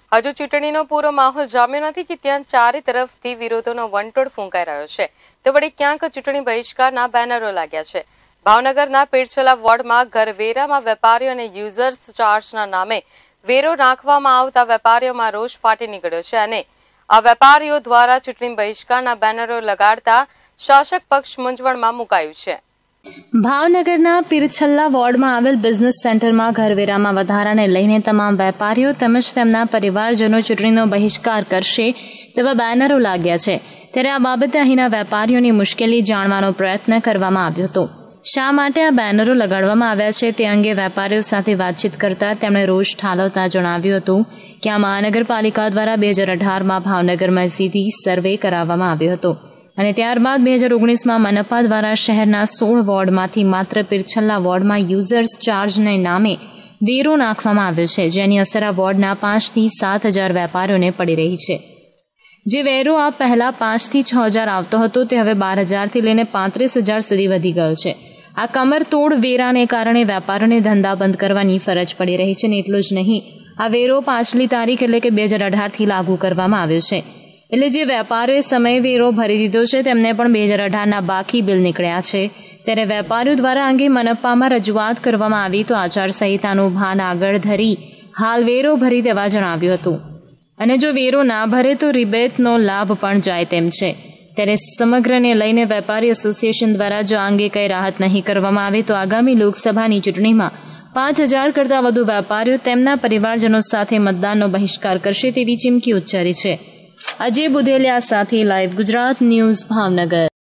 હજુ ચૂંટણીનો પૂરો માહોલ જામ્યો નથી કે ત્યાં ચારે તરફથી વિરોધોનો વંટોળ ફૂંકાઈ રહ્યો છે તો વળી ક્યાંક ચૂંટણી બહિષ્કારના બેનરો લાગ્યા છે। ભાવનગરના પીરછલા વોર્ડમાં ઘરવેરામાં વેપારીઓ અને યુઝર્સ ચાર્જના નામે વેરો નાખવામાં આવતા વેપારીઓમાં રોષ ફાટી નીકળ્યો છે અને આ વેપારીઓ દ્વારા ચૂંટણી બહિષ્કારના બેનરો લગાડતા શાસક પક્ષ મૂંઝવણમાં મુકાયું છે। ભાવનગરના પીરછલ્લા વોર્ડમાં આવેલ બિઝનેસ સેન્ટરમાં ઘરવેરામાં વધારાને લઈને તમામ વેપારીઓ તેમજ તેમના પરિવારજનો ચૂંટણીનો બહિષ્કાર કરશે તેવા બેનરો લાગ્યા છે ત્યારે આ બાબતે અહીંના વેપારીઓની મુશ્કેલી જાણવાનો પ્રયત્ન કરવામાં આવ્યો હતો। શા માટે આ બેનરો લગાડવામાં આવ્યા છે તે અંગે વેપારીઓ સાથે વાતચીત કરતા તેમણે રોષ ઠાલવતા જણાવ્યું હતું કે આ મહાનગરપાલિકા દ્વારા 2018માં ભાવનગરમાં સીધી સર્વે કરાવવામાં આવ્યો હતો અને ત્યારબાદ 2019માં મનપા દ્વારા શહેરના 16 વોર્ડમાંથી માત્ર પીરછલ્લા વોર્ડમાં યુઝર્સ ચાર્જને નામે વેરો નાખવામાં આવ્યો છે જેની અસર આ વોર્ડના 5 થી 7 હજાર વેપારીઓને પડી રહી છે। જે વેરો આ પહેલા 5 થી 6 હજાર આવતો હતો તે હવે 12,000થી લઈને 35,000 સુધી વધી ગયો છે। આ કમરતોડ વેરાને કારણે વેપારીઓને ધંધા બંધ કરવાની ફરજ પડી રહી છે ને એટલું જ નહીં આ વેરો પાછલી તારીખ એટલે કે 2018થી લાગુ કરવામાં આવ્યો છે એટલે જે વેપારીઓએ સમય વેરો ભરી દીધો છે તેમને પણ 2018ના બાકી બિલ નીકળ્યા છે ત્યારે વેપારીઓ દ્વારા અંગે મનપામાં રજૂઆત કરવામાં આવી તો આચારસંહિતાનું ભાન આગળ ધરી હાલ વેરો ભરી દેવા જણાવ્યું હતું અને જો વેરો ના ભરે તો રિબેટનો લાભ પણ જાય તેમ છે ત્યારે સમગ્રને લઈને વેપારી એસોસિએશન દ્વારા જો અંગે કંઈ રાહત નહીં કરવામાં આવે તો આગામી લોકસભાની ચૂંટણીમાં 5,000 કરતાં વધુ વેપારીઓ તેમના પરિવારજનો સાથે મતદાનનો બહિષ્કાર કરશે તેવી ચીમકી ઉચ્ચારી છે। અજય બુધેલિયા સાથે લાઈવ ગુજરાત ન્યૂઝ ભાવનગર।